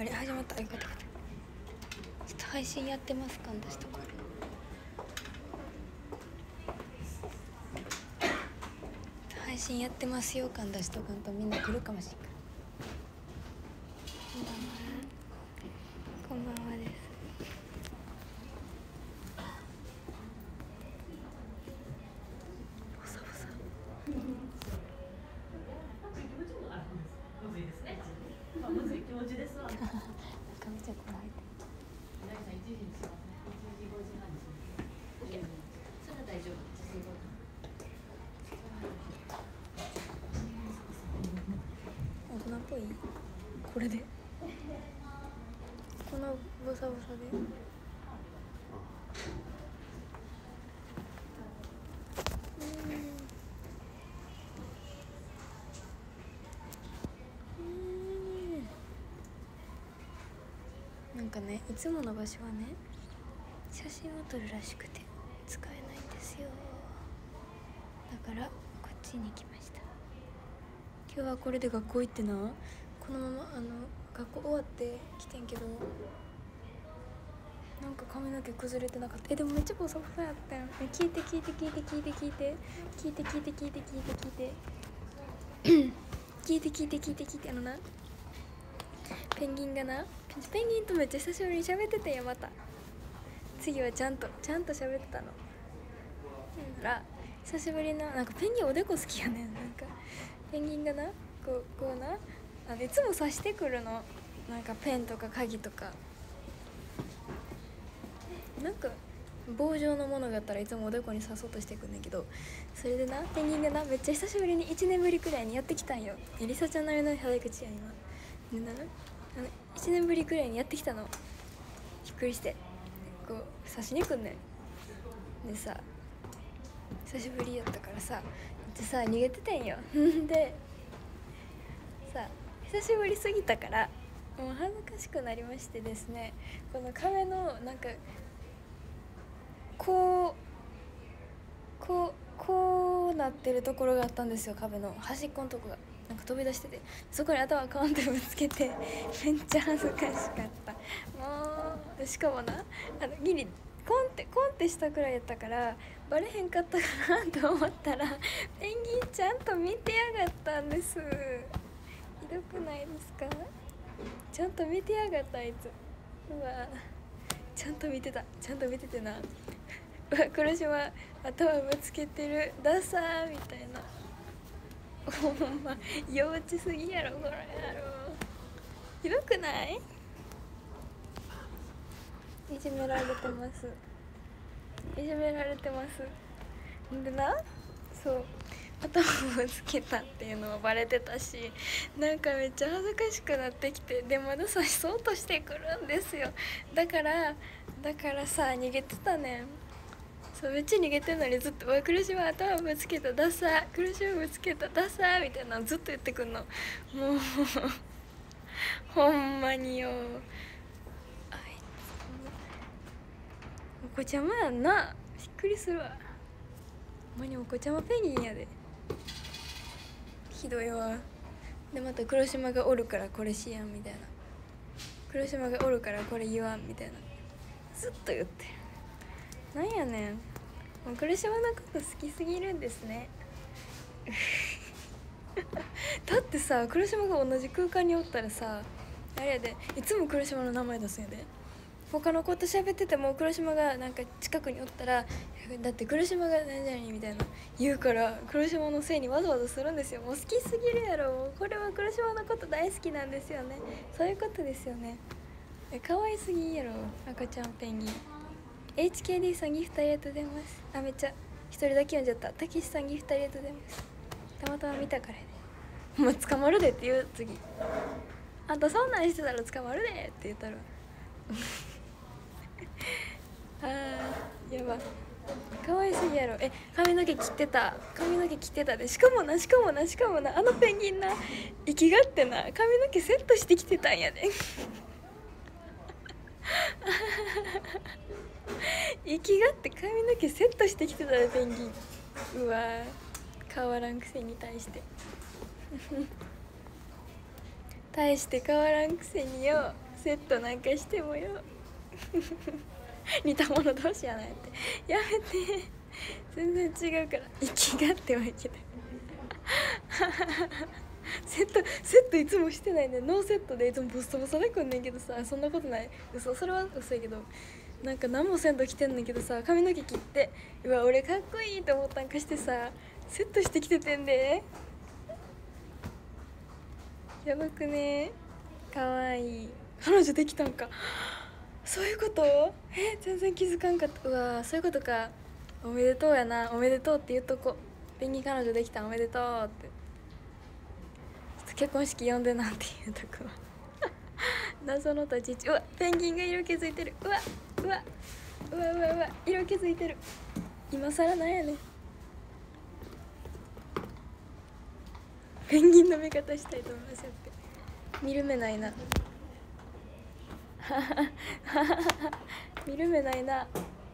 あれ始まった。よかったよかった。ちょっと配信やってますか私とか配信やってますよ感出しとかんとみんな来るかもしれんから。こんばんはです。ボサボサむずい気持ちですわ。なんかめっちゃこらえて。大さん1時にしますね。1時5時半にします。それは大丈夫です。大人っぽい。これで。このボサボサで。なんかね、いつもの場所はね写真を撮るらしくて使えないんですよ。だからこっちに来ました。今日はこれで学校行ってな、このまま学校終わって来てんけど、なんか髪の毛崩れてなかった。でもめっちゃボサボサやったよ。聞いて聞いて聞いて聞いて聞いて聞いて聞いて聞いて聞いて聞いて聞いて聞いて聞いて聞いてな、ペンギンがな、ペンギンとめっちゃ久しぶりに喋っててよ。また次はちゃんと喋ってたの。だから久しぶりな、なんかペンギンおでこ好きやねん。なんかペンギンがな、こうないつも刺してくるの。なんかペンとか鍵とか、なんか棒状のものがあったらいつもおでこに刺そうとしてくんねんけど、それでな、ペンギンがなめっちゃ久しぶりに1年ぶりくらいにやってきたんよ。りさちゃんなりの早口や今でな、1年ぶりくらいにやってきたの。びっくりしてこう刺しに来んねん。でさ、久しぶりやったからさ、でさ逃げててんよ。でさ、久しぶりすぎたからもう恥ずかしくなりましてですね、この壁のなんかこうなってるところがあったんですよ。壁の端っこのとこがなんか飛び出してて、そこに頭カーンってぶつけてめっちゃ恥ずかしかった。もうしかもな、ギリコンってしたくらいやったからバレへんかったかなと思ったらペンギンちゃんと見てやがったんです。ひどくないですか？ちゃんと見てやがったあいつ。うわ、ちゃんと見ててな。うわ、黒島頭ぶつけてる、ダサーみたいな。ほんま幼稚すぎやろこれやろ。ひどくない？いじめられてます。んでな、そう頭ぶつけたっていうのはバレてたし、なんかめっちゃ恥ずかしくなってきて、でまだ刺そうとしてくるんですよ。だからさ逃げてたねん。そうめっちゃ逃げてんのにずっと「おい苦島頭ぶつけたダサ、苦島ぶつけたダサ」みたいなのずっと言ってくんの。もうほんまによ、あいつお子ちゃまやんな。びっくりするわ。ほんまにお子ちゃまペンギンやで。ひどいわ。でまた黒島がおるからこれしやんみたいな、黒島がおるからこれ言わんみたいなずっと言ってる。なんやねん、もう黒島のこと好きすぎるんですね。だってさ、黒島が同じ空間におったらさ、あれやで、いつも黒島の名前出すんやで。他の子と喋ってても黒島がなんか近くにおったら「だって黒島が何々」みたいな言うから、黒島のせいにわざわざするんですよ。もう好きすぎるやろ。これは黒島のこと大好きなんですよね。そういうことですよね。可愛すぎやろ赤ちゃんペンギン。HKD さんギフトありがとうございます。めっちゃ一人だけ読んじゃった。たけしさんギフトありがとうございます。たまたま見たからね。もう捕まるでって言う。次あんたそんなんしてたら捕まるでって言ったらやば、可愛すぎやろ。髪の毛切ってたで。しかもなあのペンギンな、生きがってな髪の毛セットしてきてたんやで。生きがって髪の毛セットしてきてたでペンギン。うわ変わらんくせに対して変わらんくせによ、 セットなんかしてもよ似た者同士やないってやめて、全然違うから息があってはいけないセットいつもしてないね。ノーセットでいつもボッサボサでくんねんけどさ、そんなことない、嘘、それは嘘やけど、なんか何もせんと来てんねんけどさ、髪の毛切って、うわ俺かっこいいと思ったんかしてさ、セットしてきててんで、やばくね。かわいい。彼女できたんか。そういうこと？全然気づかんかった。うわそういうことか。おめでとうやな。おめでとうって言っとこ。ペンギン彼女できた、おめでとうって。結婚式呼んでなんて言うとこ謎の立ち位置。うわペンギンが色気づいてる。うわうわうわうわうわ色気づいてる。今更なんやねん。ペンギンの見方したいと思いますよって。見る目ないな見る目ないな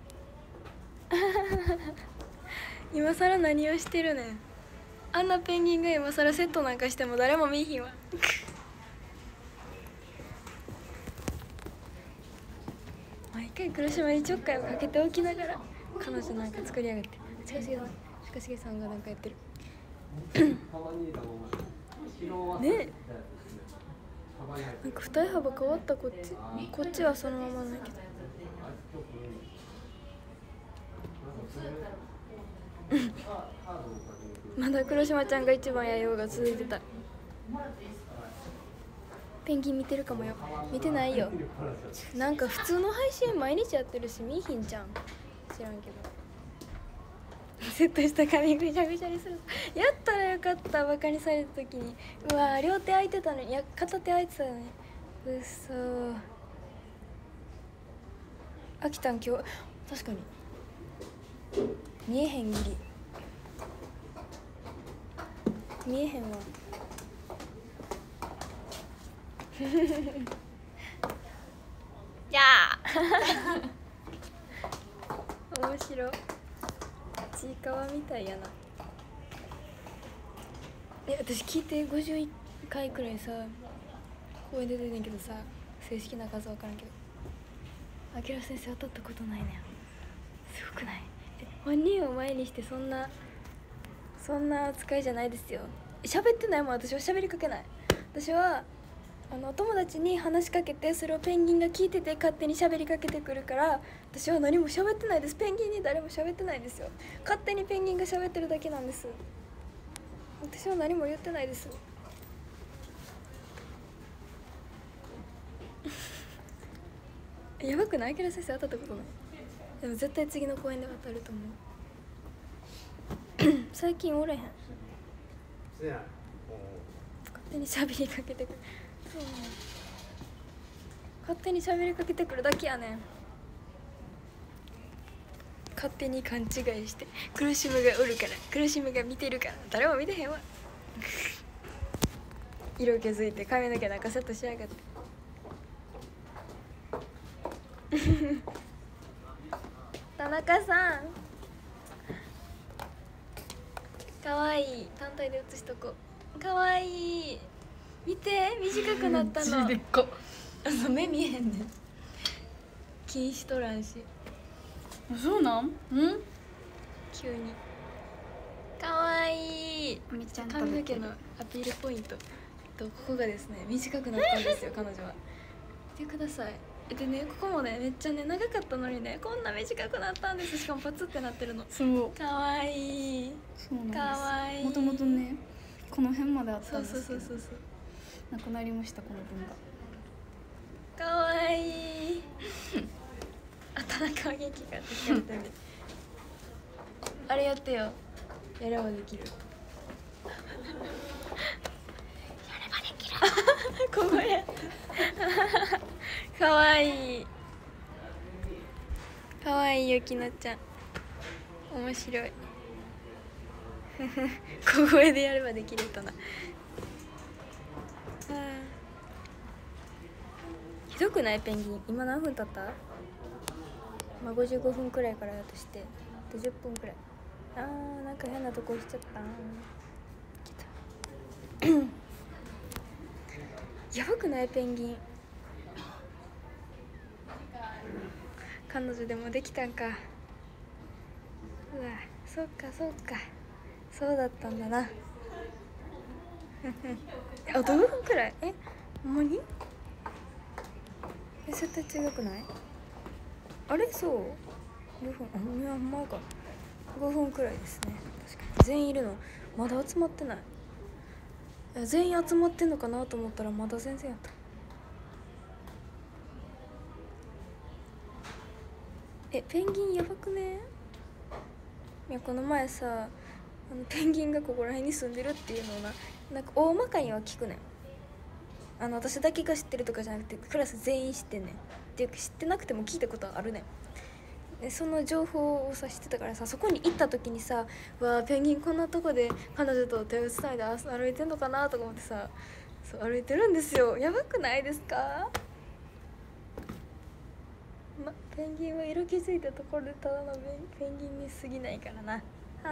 今更何をしてるねん。あんなペンギンが今更セットなんかしても誰も見いひんわ毎回黒島にちょっかいをかけておきながら彼女なんか作りやがって。近重さんがなんかやってるねえ、なんか二重幅変わった。こっちはそのままないけどまだ黒島ちゃんが一番やようが続いてた。ペンギン見てるかもよ。見てないよ。なんか普通の配信毎日やってるし見いひんじゃん。知らんけどセットした髪ぐちゃぐちゃにする。やったらよかった。バカにされた時にうわ両手空いてたのに、いや片手空いてたのに。うそ飽きたん今日。確かに見えへんギリ見えへんわじゃあ面白い。ちいかわみたいやな。私聞いて51回くらいさ公演で出てんねんけどさ、正式な数分からんけどあきら先生当たったことないねん。すごくない？本人を前にしてそんな扱いじゃないですよ。喋ってないもん。私は喋りかけない。私は友達に話しかけて、それをペンギンが聞いてて勝手に喋りかけてくるから、私は何も喋ってないです。ペンギンに誰も喋ってないですよ。勝手にペンギンが喋ってるだけなんです。私は何も言ってないですやばくない？けど先生当たったことない。でも絶対次の公演で当たると思う最近おれへん。勝手に喋りかけてくる。勝手に喋りかけてくるだけやねん。勝手に勘違いして苦しむがおるから、苦しむが見てるから、誰も見てへんわ色気づいて髪の毛なんかセットしやがって田中さんかわいい。単体で写しとこう。かわいい。見て短くなったの目見えへんねん。禁止とらんし。 そうなん？ 急にかわいい。 めっちゃ髪の毛のアピールポイントここがですね短くなったんですよ彼女は。見てください。でね、ここもねめっちゃね長かったのにねこんな短くなったんです。しかもパツってなってるの。 そうかわいい。 そうなんです。 かわいい。 もともとねこの辺まであったんですけど、 そうなくなりました。この分がかわいい田中は元気かって聞かれてるあれやってよ。やればできるやればできるここやかわいい。かわいいゆきのちゃん面白い小声でやればできるとな。ひどくない？ペンギン今何分経った？まあ55分くらいからだとしてあと10分くらい。なんか変なとこ押しちゃったやばくない？ペンギン彼女でもできたんか。うわ、そっかそうだったんだな。あと5分くらい。ほんまに絶対違くない？あれそう5分、ほんまか。5分くらいですね。確かに全員いるのまだ集まってない。いや全員集まってんのかなと思ったらまだ全然やった。ペンギンやばくね？いやこの前さペンギンがここら辺に住んでるっていうのをなんか大まかには聞くねん。私だけが知ってるとかじゃなくてクラス全員知ってんねん。っていうか知ってなくても聞いたことはあるねん。でその情報をさ知ってたからさ、そこに行った時にさ、わあペンギンこんなとこで彼女と手をつないで歩いてんのかなとか思ってさ、そう歩いてるんですよ。やばくないですか？ペンギンは色気づいたところでただのペンギンに過ぎないからな。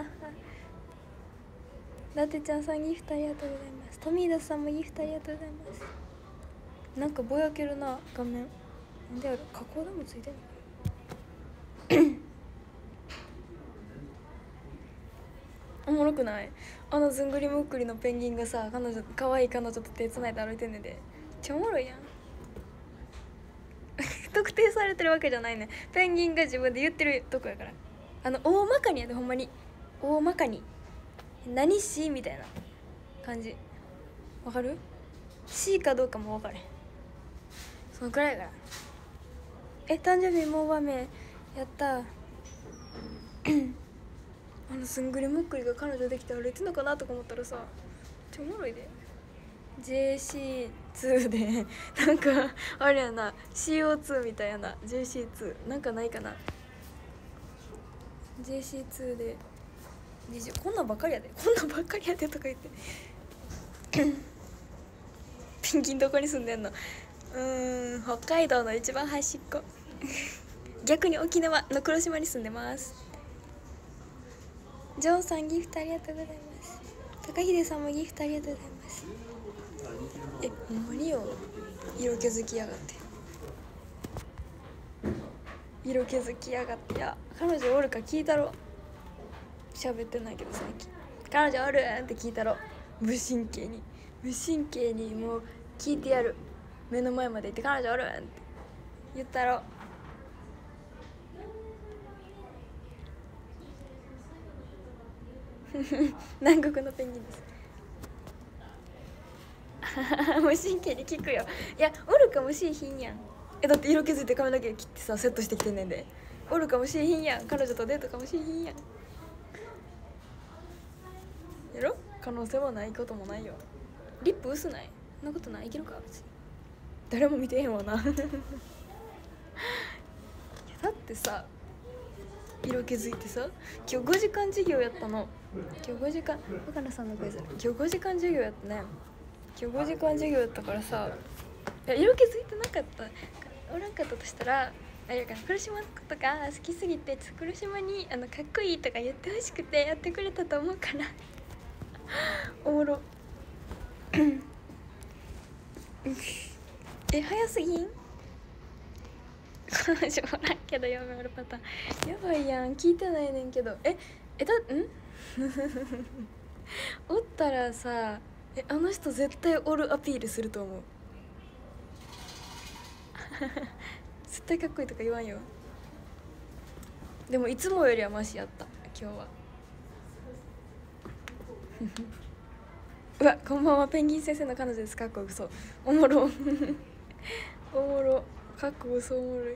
ラテちゃんさんギフトありがとうございます。トミーダさんもギフトありがとうございます。なんかぼやけるな画面。なんである？加工でもついてるの？おもろくない？ずんぐりむっくりのペンギンがさ、可愛い彼女と手つないで歩いてんねんで。めっちゃおもろいやん。特定されてるわけじゃないね。ペンギンが自分で言ってるとこやから。大まかにやで、ほんまに大まかに何 C みたいな感じ。わかる？ C かどうかも分かれん。そのくらいやから。誕生日もう場面やったすんぐりむっくりが彼女できて歩いてんのかなとか思ったらさ、めっちゃおもろいで。 JC2 でなんかあれやな、 CO2 みたいやな。 JC2 なんかないかな。 JC2 でこんなんばっかりやでとか言ってペンギンどこに住んでんの？北海道の一番端っこ逆に沖縄の黒島に住んでます。ジョンさんギフトありがとうございます。高秀さんもギフトありがとうございます。ほんまによ、色気づきやがって。色気づきやがってや。彼女おるか聞いたろ。喋ってないけど最近。彼女おるんって聞いたろ。無神経にもう聞いてやる。目の前まで行って彼女おるんって言ったろ。南国のペンギンです。無神経に聞くよ。いやおるかもしれひんやん。だって色気づいて髪の毛切ってさセットしてきてんねんで。おるかもしれひんやん。彼女とデートかもしれひんやんやろ。可能性はないこともないよ。リップ薄ない？そんなことない。いけるか別に。誰も見てへんわなだってさ、色気づいてさ、今日5時間授業やったの。今日5時間若菜さんの声する。今日5時間授業やったね。今日5時間授業やったからさ、いや色気づいてなかったおらんかったとしたら、あれやから、黒島のことが好きすぎて黒島にかっこいいとか言ってほしくてやってくれたと思うからおもろ早すぎん？彼女おらんけど嫁おるパターンやばいやん。聞いてないねんけどおったらさ、あの人絶対おるアピールすると思う絶対かっこいいとか言わんよ。でもいつもよりはマシやった今日はうわ、こんばんは。ペンギン先生の彼女です。かっこ嘘。おもろおもろ。かっこ嘘おもろい。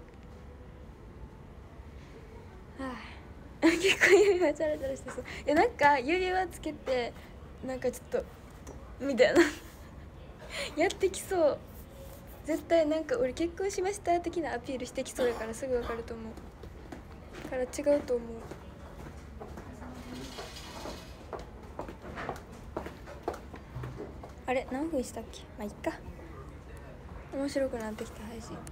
結構指輪チャラチャラしてそう。なんか指輪つけてなんかちょっとみたいなやってきそう。絶対なんか俺結婚しました的なアピールしてきそうやからすぐ分かると思うから違うと思う。あれ何分したっけ？まあいっか。面白くなってきた配信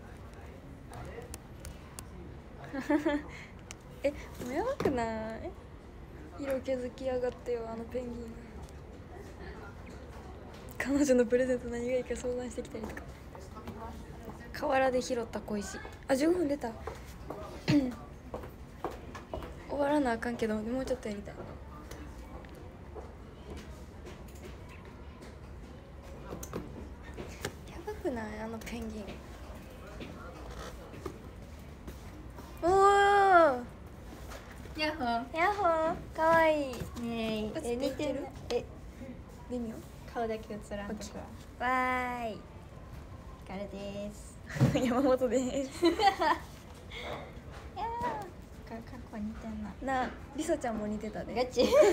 もうやばくない？色気づきやがってよペンギン。彼女のプレゼント何がいいか相談してきたりとか。河原で拾った小石。15分出た。 終わらなあかんけどもうちょっとやりたい。やばくないあのペンギン。おおやっほー。 やっほーかわいい。 ねえ似てる微妙。 顔だけ映らんとこわーいひかるです山本ですいやー過去似てんななりそちゃんも似てたで。 ガチわや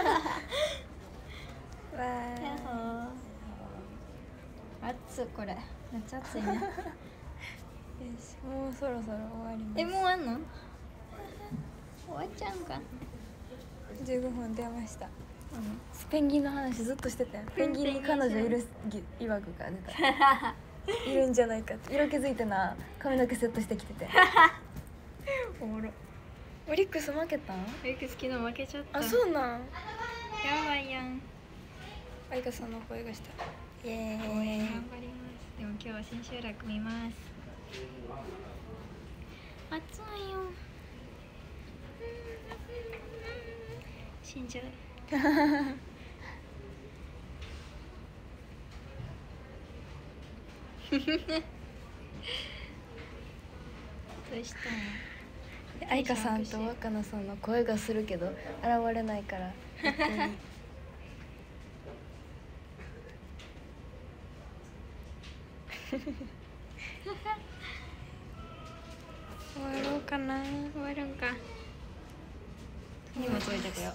っほーー熱っこれめっちゃ熱いねいよしもうそろそろ終わります。 えもう終わんの終わっちゃうんか 15分出ました。ペンギンの話ずっとしてたよ。ペンギンに彼女いるいわくが出たいるんじゃないかって色気づいてな髪の毛セットしてきてておもろオリックス負けたん？ ウイクス昨日負けちゃったあ、そうなん。 やばいやん愛花さんの声がしたイエーイ。 応援頑張りますでも今日は千秋楽見ます暑いよ死んじゃうどうしたの愛花さんと若菜さんの声がするけど現れないから終わろうかな。 終わるんか荷物置いてくよ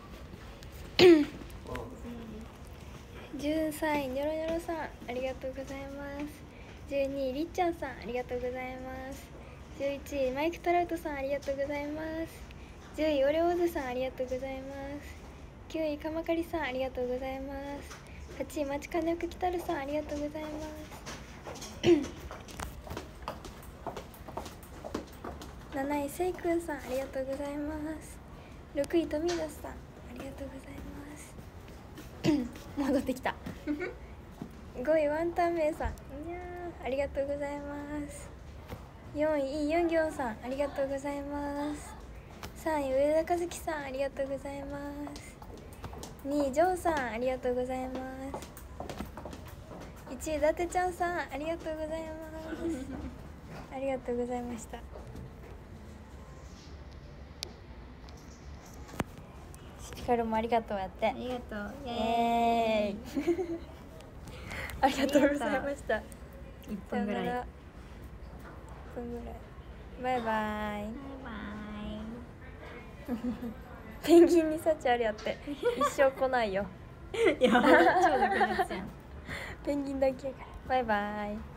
13位ニョロニョロさんありがとうございます。12位りっちゃんさんありがとうございます。11位マイク・トラウトさんありがとうございます。10位オレオーズさんありがとうございます。9位かまかりさんありがとうございます。8位まちかねおくきたるさんありがとうございます7位せいくんさんありがとうございます。6位富田さんありがとうございます戻ってきた5位ワンタンメイさんいやーありがとうございます。4位イ・ヨンギョンさんありがとうございます。3位上田和樹さんありがとうございます。2位ジョンさんありがとうございます。1位伊達ちゃんさんありがとうございますありがとうございました。ヒカルもありがとうやってありがとうイイエエーイありがとうございました。 ーイ1分ぐらいさよなら。1分ぐらいバイバイ。 バイペンギンに幸ありやって一生来ないよバイやばい超楽なやつやんペンギンだけやからバイバイ。